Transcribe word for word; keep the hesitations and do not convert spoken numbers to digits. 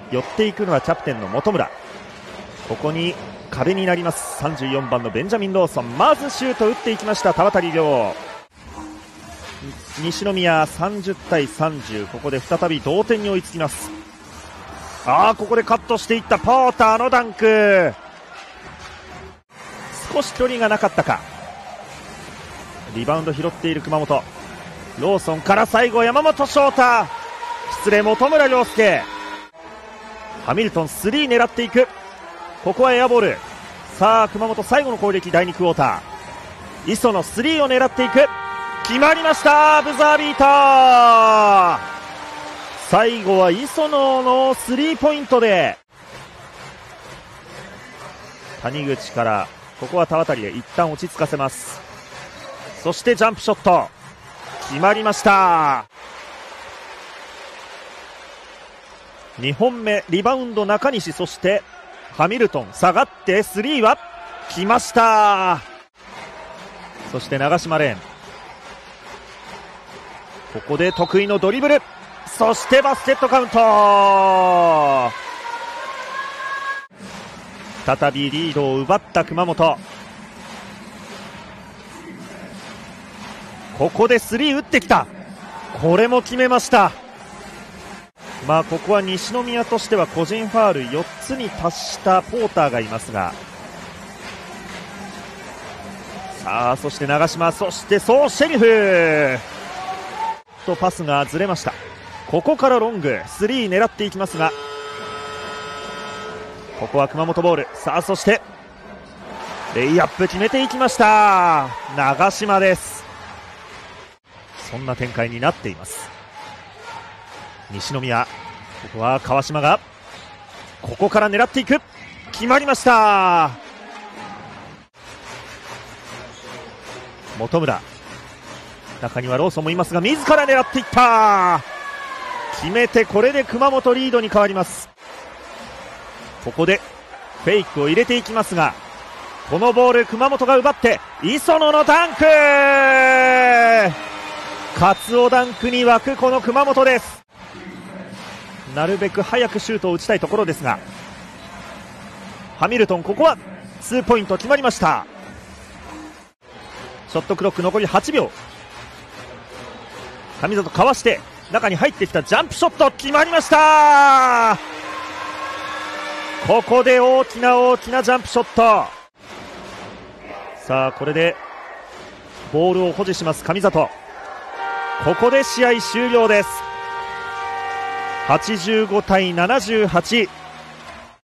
寄っていくのはキャプテンの本村。ここに壁になりますさんじゅうよんばんのベンジャミン・ローソン。まずシュート打っていきました田渡亮。西宮さんじゅうたいさんじゅう、ここで再び同点に追いつきます。あー、ここでカットしていったポーターのダンク。少し距離がなかったか。リバウンド拾っている熊本。ローソンから最後山本翔太、失礼本村亮介。ハミルトンスリー狙っていく。ここはエアボール。さあ熊本最後の攻撃、だいにクォーター。磯のスリーを狙っていく。決まりました、ブザービーター。最後は磯野のスリーポイントで、谷口からここは田渡で一旦落ち着かせます。そしてジャンプショット決まりました。にほんめリバウンド中西、そしてハミルトン下がってスリーは来ました。そして長島レーン、ここで得意のドリブル、そしてバスケットカウント。再びリードを奪った熊本。ここでスリー打ってきた。これも決めました。まあここは西宮としては個人ファールよっつに達したポーターがいますが、さあそして長島、そしてソーシェリフとパスがずれました。ここからロングスリー狙っていきますが、ここは熊本ボール。さあそしてレイアップ決めていきました、長島です。そんな展開になっています。西宮、ここは川島がここから狙っていく。決まりました。本村、中にはローソンもいますが自ら狙っていった。決めて、これで熊本リードに変わります。ここでフェイクを入れていきますが、このボール熊本が奪って磯野のダンク。カツオダンクに沸くこの熊本です。なるべく早くシュートを打ちたいところですが、ハミルトン、ここはツーポイント決まりました。ショットクロック残りはちびょう。上里かわして中に入ってきたジャンプショット決まりました。ここで大きな大きなジャンプショット。さあこれでボールを保持します上里。ここで試合終了です。はちじゅうごたいななじゅうはち。